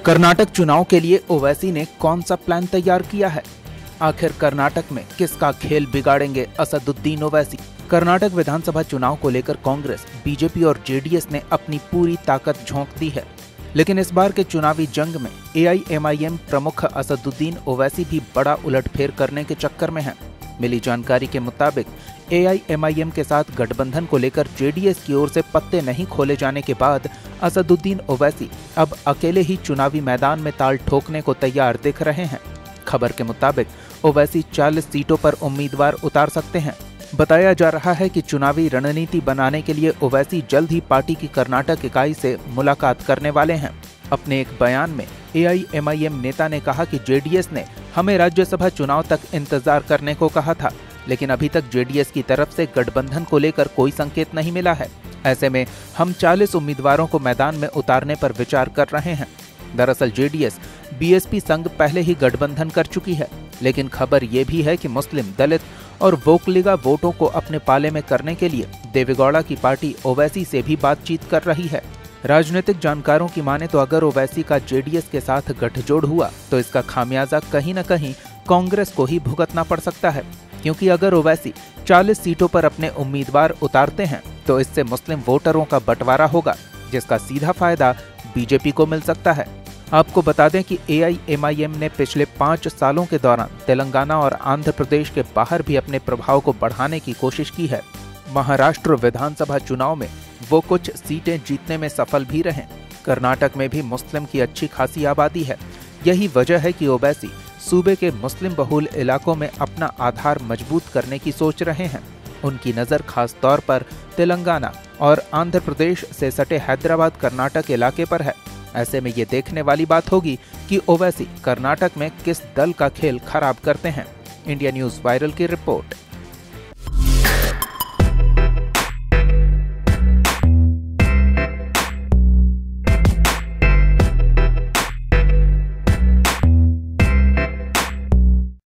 कर्नाटक चुनाव के लिए ओवैसी ने कौन सा प्लान तैयार किया है? आखिर कर्नाटक में किसका खेल बिगाड़ेंगे असदुद्दीन ओवैसी? कर्नाटक विधानसभा चुनाव को लेकर कांग्रेस, बीजेपी और जेडीएस ने अपनी पूरी ताकत झोंक दी है, लेकिन इस बार के चुनावी जंग में एआईएमआईएम प्रमुख असदुद्दीन ओवैसी भी बड़ा उलटफेर करने के चक्कर में है। मिली जानकारी के मुताबिक एआईएमआईएम के साथ गठबंधन को लेकर जेडीएस की ओर से पत्ते नहीं खोले जाने के बाद असदुद्दीन ओवैसी अब अकेले ही चुनावी मैदान में ताल ठोकने को तैयार दिख रहे हैं। खबर के मुताबिक ओवैसी 40 सीटों पर उम्मीदवार उतार सकते हैं। बताया जा रहा है कि चुनावी रणनीति बनाने के लिए ओवैसी जल्द ही पार्टी की कर्नाटक इकाई से मुलाकात करने वाले हैं। अपने एक बयान में एआईएमआईएम नेता ने कहा कि जेडीएस ने हमें राज्यसभा चुनाव तक इंतजार करने को कहा था, लेकिन अभी तक जेडीएस की तरफ से गठबंधन को लेकर कोई संकेत नहीं मिला है। ऐसे में हम 40 उम्मीदवारों को मैदान में उतारने पर विचार कर रहे हैं। दरअसल जेडीएस बीएसपी संग पहले ही गठबंधन कर चुकी है, लेकिन खबर ये भी है कि मुस्लिम, दलित और वोकलिगा वोटों को अपने पाले में करने के लिए देवेगौड़ा की पार्टी ओवैसी से भी बातचीत कर रही है। राजनीतिक जानकारों की माने तो अगर ओवैसी का जेडीएस के साथ गठजोड़ हुआ तो इसका खामियाजा कहीं न कहीं कांग्रेस को ही भुगतना पड़ सकता है, क्योंकि अगर ओवैसी 40 सीटों पर अपने उम्मीदवार उतारते हैं तो इससे मुस्लिम वोटरों का बंटवारा होगा, जिसका सीधा फायदा बीजेपी को मिल सकता है। आपको बता दें कि एआईएमआईएम ने पिछले 5 सालों के दौरान तेलंगाना और आंध्र प्रदेश के बाहर भी अपने प्रभाव को बढ़ाने की कोशिश की है। महाराष्ट्र विधानसभा चुनाव में वो कुछ सीटें जीतने में सफल भी रहे। कर्नाटक में भी मुस्लिम की अच्छी खासी आबादी है। यही वजह है कि ओवैसी सूबे के मुस्लिम बहुल इलाकों में अपना आधार मजबूत करने की सोच रहे हैं। उनकी नज़र खास तौर पर तेलंगाना और आंध्र प्रदेश से सटे हैदराबाद कर्नाटक इलाके पर है। ऐसे में ये देखने वाली बात होगी कि ओवैसी कर्नाटक में किस दल का खेल खराब करते हैं। इंडिया न्यूज़ वायरल की रिपोर्ट।